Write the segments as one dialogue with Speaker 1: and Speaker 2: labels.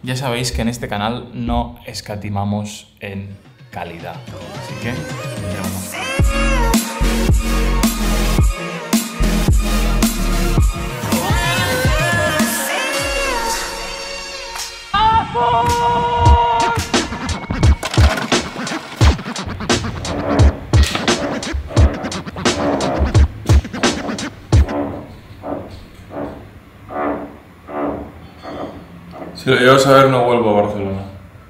Speaker 1: Ya sabéis que en este canal no escatimamos en calidad. Así que, miramos. Si lo llego a saber, no vuelvo a Barcelona.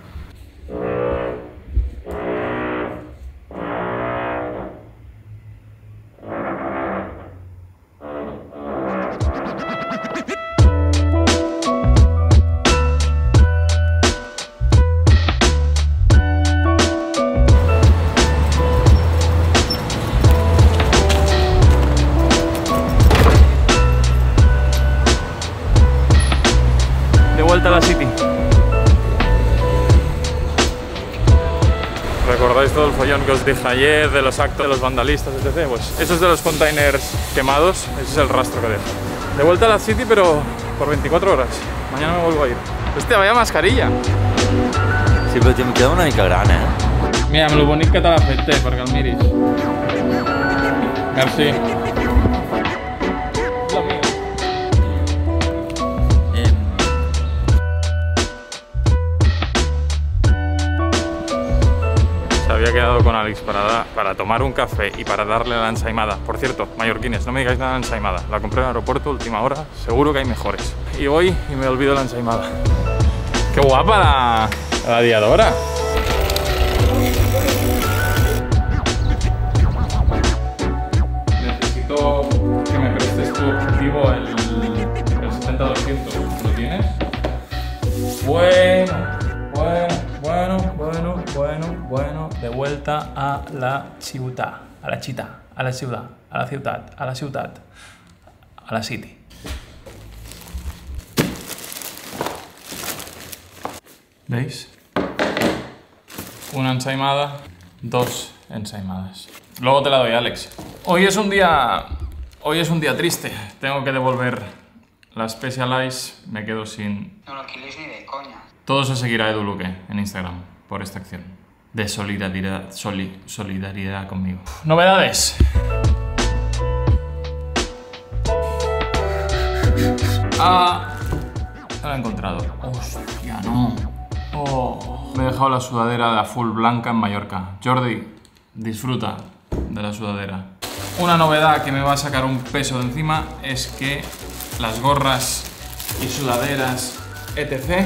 Speaker 1: De vuelta a la City. ¿Recordáis todo el follón que os dije ayer de los actos de los vandalistas, etc? Pues eso es de los containers quemados, ese es el rastro que deja. De vuelta a la City, pero por 24 horas. Mañana me vuelvo a ir. Hostia, vaya mascarilla.
Speaker 2: Sí, però em queda una mica gran,
Speaker 1: Mira, amb lo bonic que te l'ha fet, perquè el miris. Merci. Había quedado con Alex para tomar un café y para darle la ensaimada. Por cierto, mallorquines, no me digáis nada de ensaimada. La compré en el aeropuerto, última hora, seguro que hay mejores. Y voy y me olvido la ensaimada. ¡Qué guapa la gladiadora! Necesito que me prestes tu objetivo, el 70-200. ¿Lo tienes? Bueno, de vuelta a la ciutat, a la ciutat, a la ciutat, a la ciutat, a la ciutat, a la City. ¿Veis? Una ensaimada, dos ensaimadas. Luego te la doy, Alex. Hoy es un día triste. Tengo que devolver la Specialized, me quedo sin...
Speaker 3: No lo quieres ni de coña.
Speaker 1: Todo se seguirá Edu Luque en Instagram por esta acción de solidaridad conmigo. Novedades. Se la he encontrado. Hostia, no. Me he dejado la sudadera de a full blanca en Mallorca. Jordi, disfruta de la sudadera. Una novedad que me va a sacar un peso de encima es que las gorras y sudaderas etc.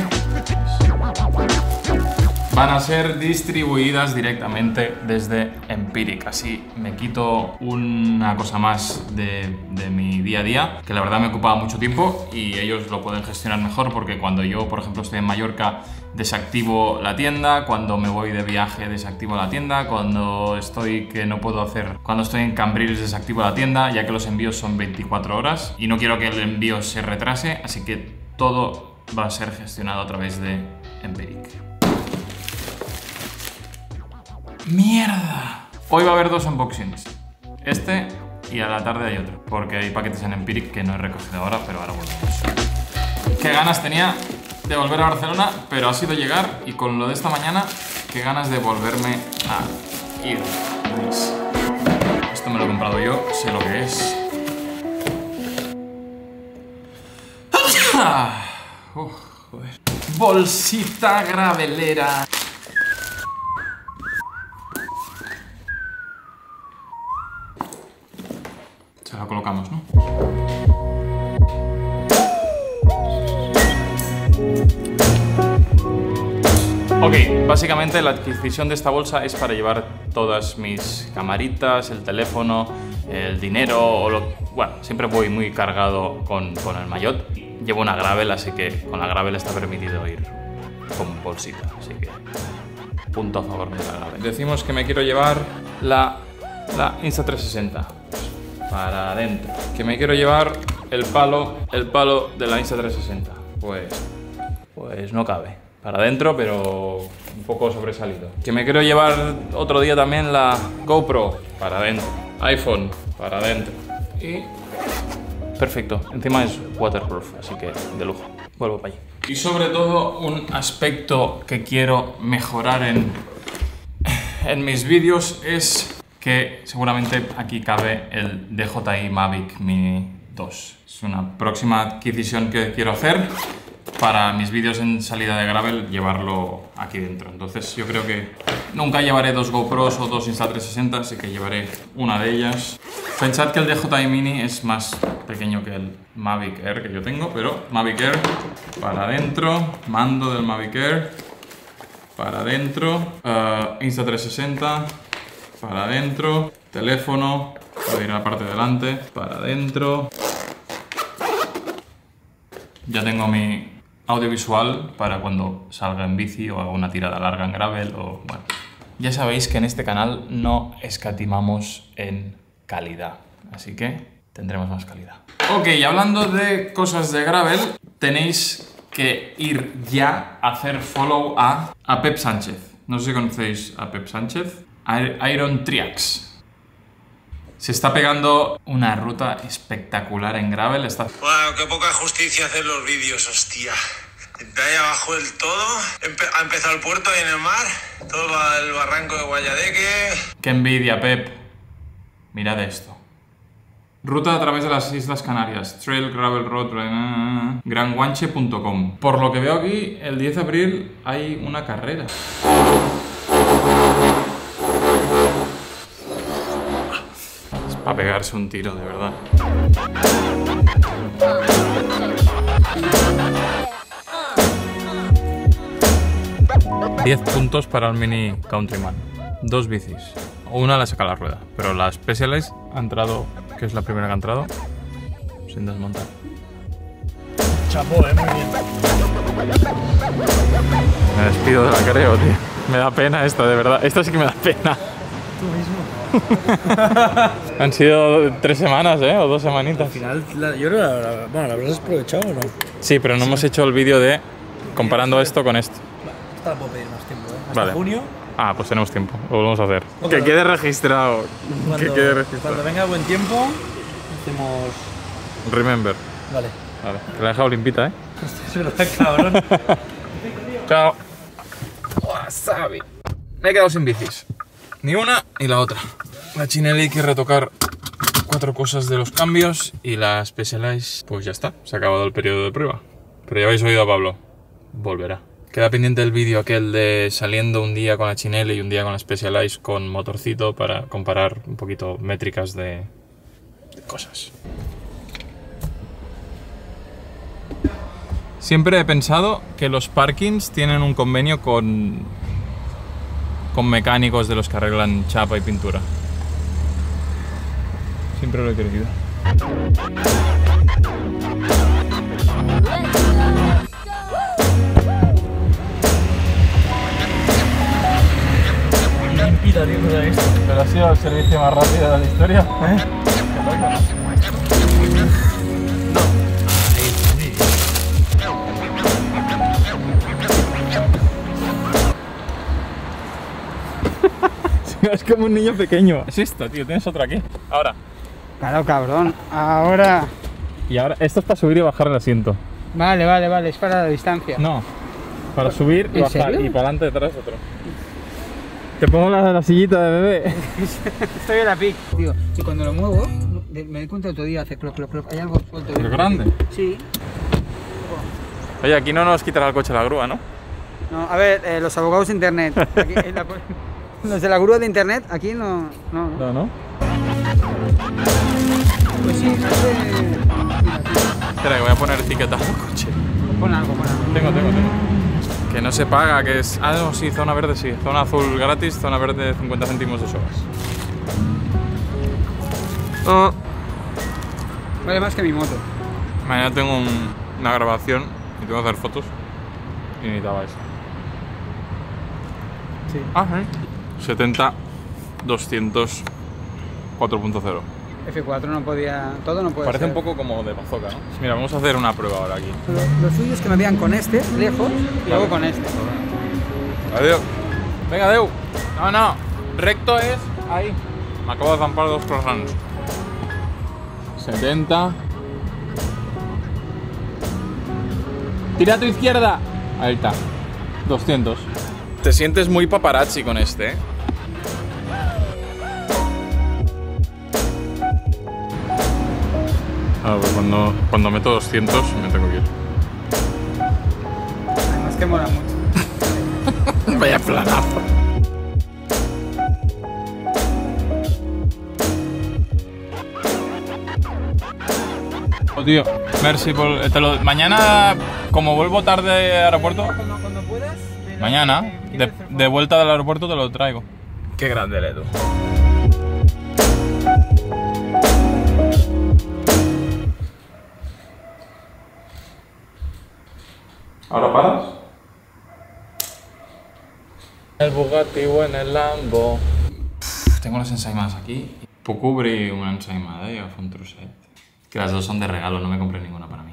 Speaker 1: van a ser distribuidas directamente desde Empiric. Así me quito una cosa más de mi día a día, que la verdad me ocupaba mucho tiempo y ellos lo pueden gestionar mejor, porque cuando yo, por ejemplo, estoy en Mallorca, desactivo la tienda, cuando me voy de viaje desactivo la tienda, cuando estoy en Cambrils desactivo la tienda, ya que los envíos son 24 horas y no quiero que el envío se retrase, así que todo va a ser gestionado a través de Empiric. ¡Mierda! Hoy va a haber dos unboxings. Este y a la tarde hay otro, porque hay paquetes en Empiric que no he recogido ahora, pero ahora volvemos. Qué ganas tenía de volver a Barcelona, pero ha sido llegar, y con lo de esta mañana, qué ganas de volverme a ir. ¿Veis? Esto me lo he comprado yo, sé lo que es. Joder. Bolsita gravelera. Se la colocamos, ¿no? Ok, básicamente la adquisición de esta bolsa es para llevar todas mis camaritas, el teléfono, el dinero, bueno, siempre voy muy cargado con el maillot. Llevo una gravel, así que con la gravel está permitido ir con bolsita, así que punto a favor de la gravel. Decimos que me quiero llevar la Insta360 para adentro, que me quiero llevar el palo de la Insta360, pues no cabe. Para adentro, pero un poco sobresalido. Que me quiero llevar otro día también la GoPro para adentro. iPhone para adentro. Y perfecto. Encima es waterproof, así que de lujo. vuelvo para allí. Y sobre todo, un aspecto que quiero mejorar en mis vídeos es que seguramente aquí cabe el DJI Mavic Mini 2. Es una próxima adquisición que quiero hacer para mis vídeos en salida de gravel, llevarlo aquí dentro. Entonces yo creo que nunca llevaré 2 GoPros o 2 Insta360, así que llevaré una de ellas. Pensad que el DJI Mini es más pequeño que el Mavic Air que yo tengo, pero Mavic Air para adentro, mando del Mavic Air para adentro, Insta360 para adentro, teléfono, voy a ir a la parte de delante, para adentro. Ya tengo mi audiovisual para cuando salga en bici o haga una tirada larga en gravel o bueno. Ya sabéis que en este canal no escatimamos en calidad, así que tendremos más calidad. Ok, hablando de cosas de gravel, tenéis que ir ya a hacer follow a Pep Sánchez. No sé si conocéis a Pep Sánchez. Iron Triax. Se está pegando una ruta espectacular en gravel.
Speaker 3: Wow, qué poca justicia hacer los vídeos, hostia. De ahí abajo del todo, ha empezado el puerto ahí en el mar, todo va el barranco de Guayadeque.
Speaker 1: Qué envidia, Pep. Mirad esto. Ruta a través de las Islas Canarias. Trail Gravel Road. Granguanche.com. Por lo que veo aquí, el 10 de abril hay una carrera. Es para pegarse un tiro, de verdad. 10 puntos para el Mini Countryman. 2 bicis. Una la saca a la rueda, pero la Specialized ha entrado, que es la primera que ha entrado, sin desmontar.
Speaker 4: Chapó, muy bien.
Speaker 1: Me despido de la creo, tío. Me da pena esta, de verdad. Esta sí que me da pena.
Speaker 4: Tú mismo.
Speaker 1: Han sido 3 semanas, ¿eh? O 2 semanitas.
Speaker 4: Al final, yo creo que la habrás aprovechado o no.
Speaker 1: Sí, pero no hemos hecho el vídeo de comparando esto con esto.
Speaker 4: Esta la puedo pedir más tiempo, ¿eh? Hasta
Speaker 1: Vale.
Speaker 4: junio.
Speaker 1: Ah, pues tenemos tiempo. Lo volvemos a hacer.
Speaker 4: Ok.
Speaker 1: Que quede registrado. Que quede
Speaker 4: Cuando
Speaker 1: registrado.
Speaker 4: venga buen tiempo, hacemos...
Speaker 1: Remember.
Speaker 4: Vale.
Speaker 1: Vale. Te la he dejado limpita, ¿eh?
Speaker 4: Es verdad, cabrón.
Speaker 1: Chao. Wasabi. Me he quedado sin bicis. Ni una ni la otra. La Chinelli hay que retocar 4 cosas de los cambios y la Specialized, pues ya está. Se ha acabado el periodo de prueba. Pero ya habéis oído a Pablo. Volverá. Queda pendiente el vídeo aquel de saliendo un día con la Chinelli y un día con la Specialized con motorcito para comparar un poquito métricas de cosas. Siempre he pensado que los parkings tienen un convenio con mecánicos de los que arreglan chapa y pintura. Siempre lo he creído.
Speaker 4: Limpita, tío, no sabes.
Speaker 1: Pero ha sido el servicio más rápido de la historia, ¿eh? Es como un niño pequeño. Es esto, tío. Tienes otro aquí. Ahora.
Speaker 5: Claro, cabrón. Ahora...
Speaker 1: Y ahora, esto es para subir y bajar el asiento.
Speaker 5: Vale, vale, vale. Es para la distancia.
Speaker 1: No. Para subir y
Speaker 5: ¿En
Speaker 1: bajar.
Speaker 5: serio?
Speaker 1: Y para adelante, detrás otro. Te pongo la sillita de bebé.
Speaker 5: Estoy en la pic. Tío, y cuando lo muevo, me di cuenta otro día, hace cloc, cloc, cloc. Hay algo suelto.
Speaker 1: ¿Pero grande?
Speaker 5: Sí.
Speaker 1: Oye, aquí no nos quitará el coche la grúa, ¿no?
Speaker 5: No, a ver, los abogados de internet. Aquí, los de la grúa de internet, aquí no.
Speaker 1: No, ¿no?
Speaker 5: Pues sí, no sé.
Speaker 1: Espera, que voy a poner etiqueta al coche.
Speaker 5: Pon algo, pon algo.
Speaker 1: Tengo. Que no se paga, que es... Ah, no, sí, zona verde sí. Zona azul gratis, zona verde 50 céntimos de sogas. Oh.
Speaker 5: Vale más que mi moto.
Speaker 1: Mañana tengo una grabación y tengo que hacer fotos. Y necesitaba eso.
Speaker 5: Sí.
Speaker 1: Ah, sí. 70, 200, 4.0.
Speaker 5: F4 no podía. Todo no puede
Speaker 1: Parece
Speaker 5: ser.
Speaker 1: un poco como de bazooka, ¿no? Mira, vamos a hacer una prueba ahora aquí.
Speaker 5: Lo suyo es que me vean con este, lejos, y luego con este.
Speaker 1: Adiós. Venga, adeu. No. Recto es ahí. Me acabo de zampar 2 croissants. 70. Tira a tu izquierda. Ahí está. 200. Te sientes muy paparazzi con este, ¿eh? Ah, pues cuando meto 200 me tengo que ir.
Speaker 5: Además que mola mucho.
Speaker 1: Vaya planazo. Oh, tío, merci por... mañana, como vuelvo tarde al aeropuerto...
Speaker 5: Cuando puedas...
Speaker 1: Mañana, de vuelta del aeropuerto te lo traigo. Qué grande el Edu. ¿Ahora paras? El Bugatti o en el Lambo. Tengo les ensaimadas aquí. Puc obrir una ensaimada y agafar un trosset. Que las dos son de regalo, no me compré ninguna para mí.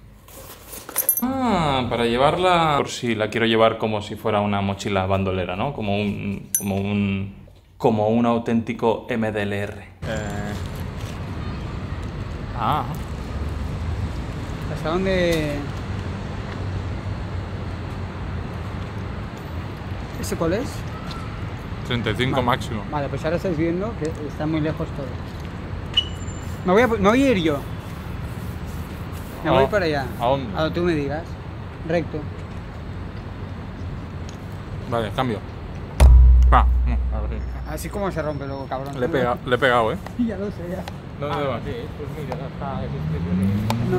Speaker 1: Ah, para llevarla por si la quiero llevar como si fuera una mochila bandolera, ¿no? Como un auténtico MDLR. Ah.
Speaker 5: ¿Hasta dónde...? ¿Ese cuál es?
Speaker 1: 35 máximo.
Speaker 5: Vale, pues ahora estáis viendo que está muy lejos todo. Me voy a ir yo. Me voy para allá.
Speaker 1: ¿A dónde?
Speaker 5: A donde tú me digas. Recto.
Speaker 1: Vale, cambio. Va, no, a ver.
Speaker 5: Así como se rompe luego, cabrón.
Speaker 1: Le he pegado, ¿eh?
Speaker 5: Ya lo sé, ya.
Speaker 1: ¿Dónde vas?
Speaker 4: Pues mira, está